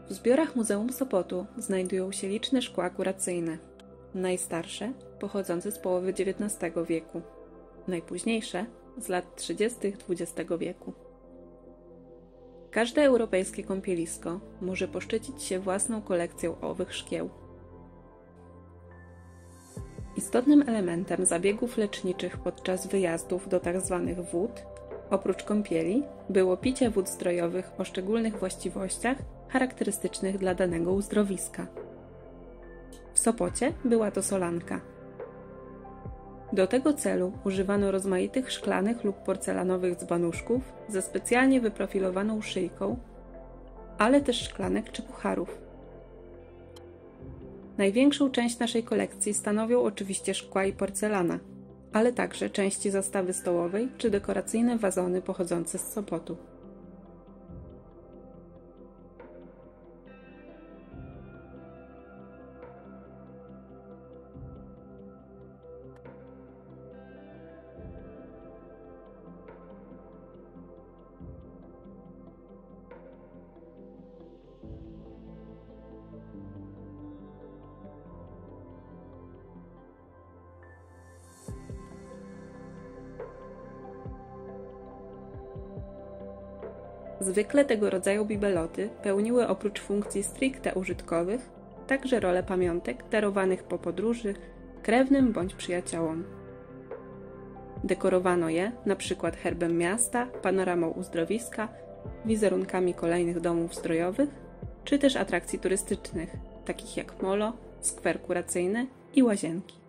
W zbiorach Muzeum Sopotu znajdują się liczne szkła kuracyjne. Najstarsze pochodzące z połowy XIX wieku, najpóźniejsze z lat 30. XX wieku. Każde europejskie kąpielisko może poszczycić się własną kolekcją owych szkieł. Istotnym elementem zabiegów leczniczych podczas wyjazdów do tzw. wód, oprócz kąpieli, było picie wód zdrojowych o szczególnych właściwościach charakterystycznych dla danego uzdrowiska. W Sopocie była to solanka. Do tego celu używano rozmaitych szklanych lub porcelanowych dzbanuszków ze specjalnie wyprofilowaną szyjką, ale też szklanek czy pucharów. Największą część naszej kolekcji stanowią oczywiście szkła i porcelana, ale także części zastawy stołowej czy dekoracyjne wazony pochodzące z Sopotu. Zwykle tego rodzaju bibeloty pełniły oprócz funkcji stricte użytkowych także rolę pamiątek darowanych po podróży krewnym bądź przyjaciołom. Dekorowano je np. herbem miasta, panoramą uzdrowiska, wizerunkami kolejnych domów zdrojowych czy też atrakcji turystycznych, takich jak molo, skwer kuracyjny i łazienki.